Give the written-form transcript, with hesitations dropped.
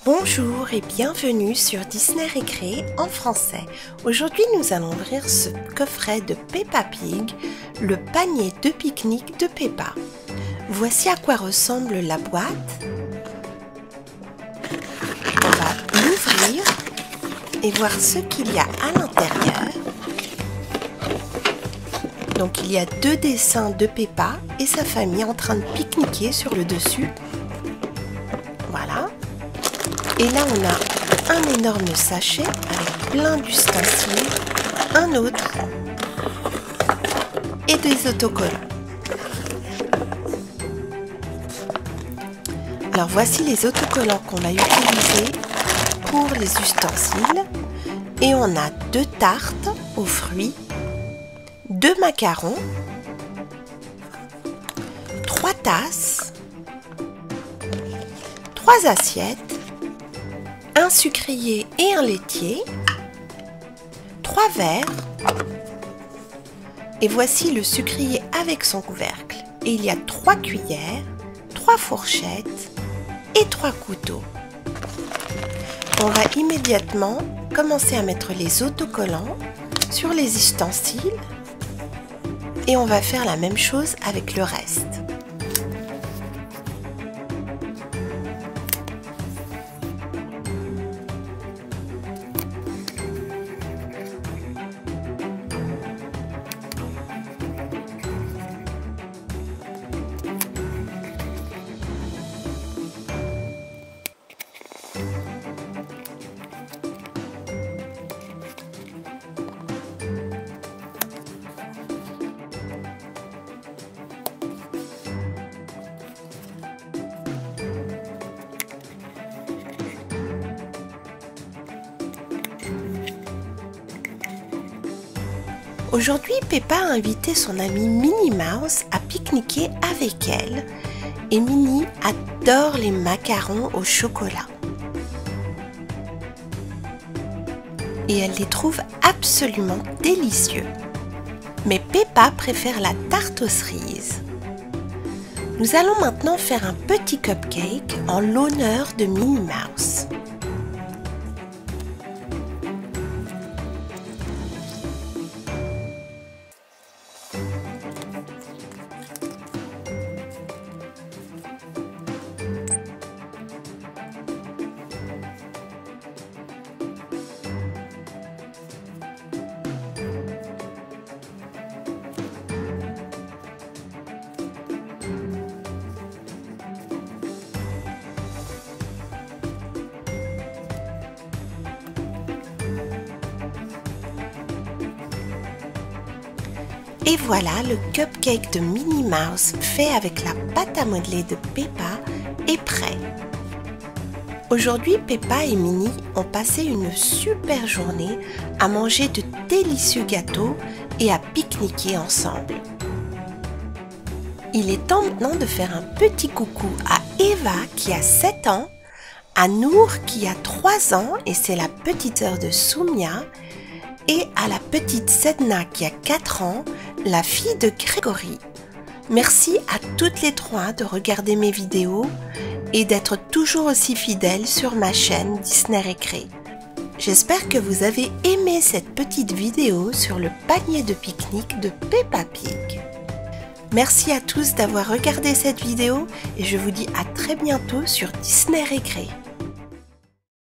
Bonjour et bienvenue sur Disney Récré en français. Aujourd'hui, nous allons ouvrir ce coffret de Peppa Pig, le panier de pique-nique de Peppa. Voici à quoi ressemble la boîte. On va l'ouvrir et voir ce qu'il y a à l'intérieur. Donc il y a deux dessins de Peppa et sa famille en train de pique-niquer sur le dessus. Voilà. Et là, on a un énorme sachet avec plein d'ustensiles, un autre et des autocollants. Alors, voici les autocollants qu'on va utiliser pour les ustensiles. Et on a 2 tartes aux fruits, 2 macarons, 3 tasses, 3 assiettes, un sucrier et un laitier, 3 verres, et voici le sucrier avec son couvercle. Et il y a 3 cuillères, 3 fourchettes et 3 couteaux. On va immédiatement commencer à mettre les autocollants sur les ustensiles et on va faire la même chose avec le reste. Aujourd'hui, Peppa a invité son amie Minnie Mouse à pique-niquer avec elle et Minnie adore les macarons au chocolat. Et elle les trouve absolument délicieux. Mais Peppa préfère la tarte aux cerises. Nous allons maintenant faire un petit cupcake en l'honneur de Minnie Mouse. Et voilà, le cupcake de Minnie Mouse fait avec la pâte à modeler de Peppa est prêt. Aujourd'hui, Peppa et Minnie ont passé une super journée à manger de délicieux gâteaux et à pique-niquer ensemble. Il est temps maintenant de faire un petit coucou à Eva qui a 7 ans, à Nour qui a 3 ans et c'est la petite sœur de Soumia, et à la petite Sedna qui a 4 ans, la fille de Grégory. Merci à toutes les 3 de regarder mes vidéos et d'être toujours aussi fidèles sur ma chaîne Disney Récré. J'espère que vous avez aimé cette petite vidéo sur le panier de pique-nique de Peppa Pig. Merci à tous d'avoir regardé cette vidéo et je vous dis à très bientôt sur Disney Récré.